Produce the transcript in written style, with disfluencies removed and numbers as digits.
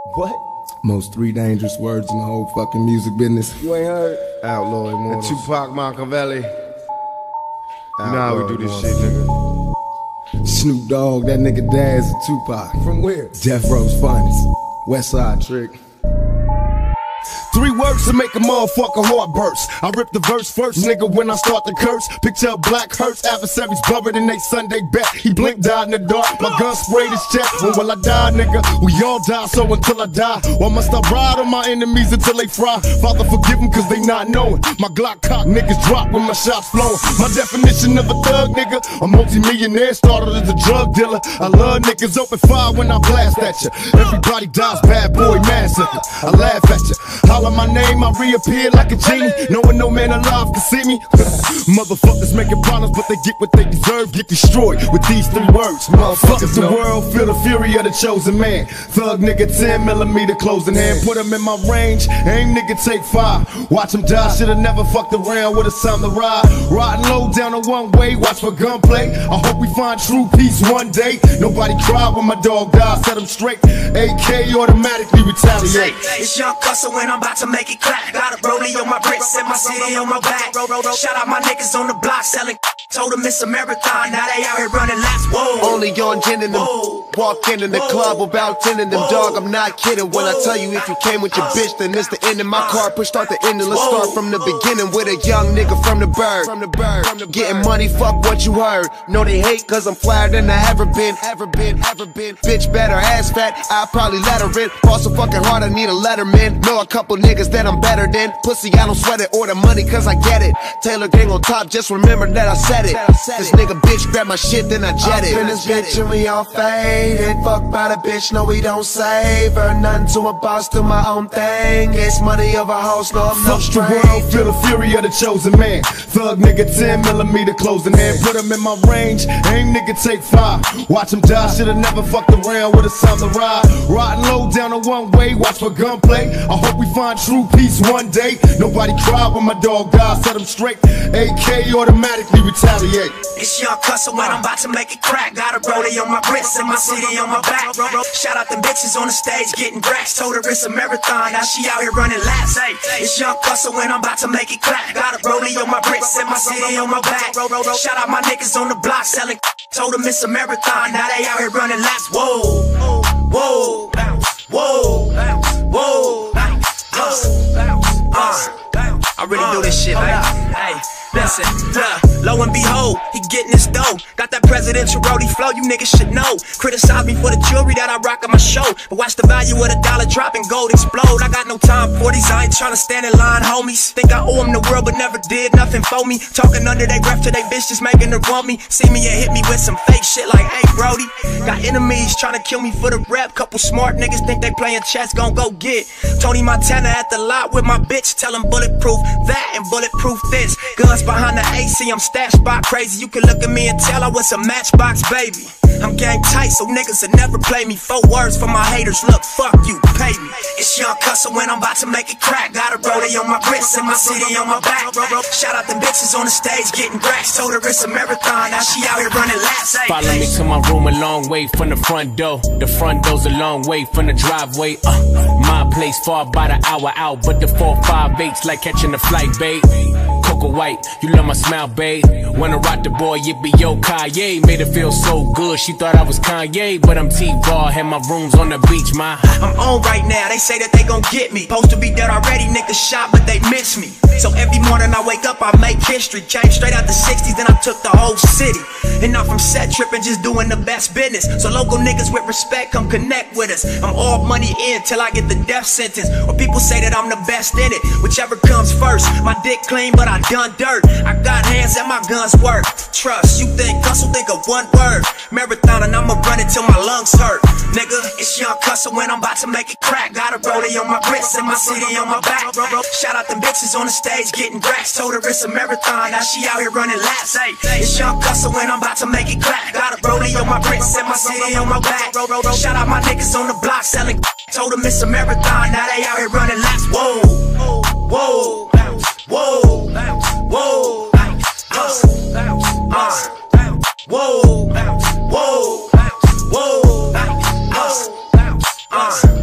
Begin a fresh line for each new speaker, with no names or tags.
What?
Most 3 dangerous words in the whole fucking music business.
You ain't heard?
Outlaw Immortals.
Tupac Machiavelli. You know how we do this
Immortals.
shit, nigga.
Snoop Dogg, that nigga dad's a Tupac.
From where?
Death Row's finest. Westside Trick.
3 words to make a motherfucker heart burst. I rip the verse first, nigga, when I start to curse. Picture a black hearse, adversaries buried in they Sunday bet. He blinked, died in the dark, my gun sprayed his chest. When will I die, nigga? We all die, so until I die, why must I ride on my enemies until they fry? Father, forgive them cause they not knowing. My Glock cock niggas drop when my shots flowing. My definition of a thug, nigga, a multi-millionaire started as a drug dealer. I love niggas open fire when I blast at you. Everybody dies, bad boy massacre. I laugh at you. Holler my name, I reappear like a genie, knowing no man alive can see me. Motherfuckers making problems, but they get what they deserve, get destroyed with these 3 words. Motherfuckers, the world feel the fury of the chosen man. Thug nigga, 10mm closing hand, put him in my range. Aim nigga, take 5. Watch him die, shoulda never fucked around with a time to ride. Riding low down a one-way, watch for gunplay. I hope we find true peace one day. Nobody cried when my dog died, set him straight. AK automatically retaliate.
It's Young Cusser when I'm about to make it clap. Got a rollie on my wrist and my city on my back. Shout out my niggas on the block selling. Told them it's a marathon, now they out here running laps. Whoa.
Only on gin in them. Walk in the club about 10 of them. Dog, I'm not kidding when I tell you if you came with your bitch, then it's the end of my car. Push start the ending. Let's start from the beginning with a young nigga from the bird. Getting money, fuck what you heard. No, they hate cause I'm flyer than I ever been. Bitch better ass fat, I probably let her in. Fall so fucking hard, I need a letterman. Know a couple niggas that I'm better than. Pussy, I don't sweat it or the money cause I get it. Taylor gang on top, just remember that I said it. This nigga bitch grab my shit, then I jet it.
This bitch and we all faded. Fuck by the bitch, no we don't save her. Nothing to a boss, do my own thing. It's money over house, no I'm no
Fuck the
stranger.
world, feel the fury of the chosen man. Thug nigga, 10mm closing hand, put him in my range. Aim nigga, take 5. Watch him die, shoulda never fucked around with a time to ride. Riding low down a one-way, watch for gunplay. I hope we find true peace one day. Nobody cried when my dog died, set him straight. AK automatically retaliate.
It's Young Cusser when I'm about to make it crack. Got a rollie on my wrist and my city on my back. Shout out them bitches on the stage getting racks. Told her it's a marathon, now she out here running laps. Hey, it's Young Cusser when I'm about to make it crack. Got a rollie on my wrist and my city on my back. Shout out my niggas on the block selling. Told them it's a marathon, now they out here running laps. Whoa, whoa, whoa, whoa, I really do this shit, man. Hey, listen, look, lo and behold, he getting his dough. Got that presidential roadie flow, you niggas should know. Criticize me for the jewelry that I rock on my show, but watch the value of the dollar drop and gold explode. I got no time for these, I ain't tryna stand in line, homies. Think I owe them the world, but never did nothing for me. Talking under they breath to they bitch, just making her want me. See me and hit me with some fake shit like, hey, Brody. Got enemies tryna kill me for the rep. Couple smart niggas think they playing chess, gon' go get Tony Montana at the lot with my bitch. Tell him bulletproof that and bulletproof this. Guns behind the AC, I'm stashed by crazy. You can look at me and tell I was a matchbox baby. I'm gang tight, so niggas will never play me. 4 words for my haters, look, fuck you, pay me. It's Young Cusser when I'm about to make it crack. Got a rollie on my wrist and my city on my back. Shout out them bitches on the stage getting racks. Told her it's a marathon, now she out here running laps. Hey,
follow me to my room a long way from the front door. The front door's a long way from the driveway. My place far by the hour out, but the 458's like catching a flight, babe. Cocoa White, you love my smile, babe. Wanna rock the boy, yippee yo, Kanye. Made her feel so good, she thought I was Kanye, but I'm T-Raw, had my rooms on the beach, ma.
I'm on right now, they say that they gon' get me. Supposed to be dead already, niggas shot, but they miss me. So every morning I wake up, I make history. Came straight out the 60s, then I took the whole city. And now from set tripping, just doing the best business. So local niggas with respect, come connect with us. I'm all money in till I get the death sentence. Or people say that I'm the best in it, whichever comes first. My dick clean, but I done dirt. I got hands and my guns work. Trust, you think Gus will think of one word. Marathon and I'ma run it till my lungs hurt. Nigga, it's Young Cusser when I'm about to make it crack. Got a rollie on my wrist and my city on my back. Shout out them bitches on the stage getting racks. Told her it's a marathon, now she out here running laps. Hey, it's Young Cusser when I'm about to make it crack. Got a rollie on my wrist and my city on my back. Shout out my niggas on the block selling. Told them it's a marathon, now they out here running laps. Whoa, whoa, whoa, whoa, whoa, whoa, whoa, whoa.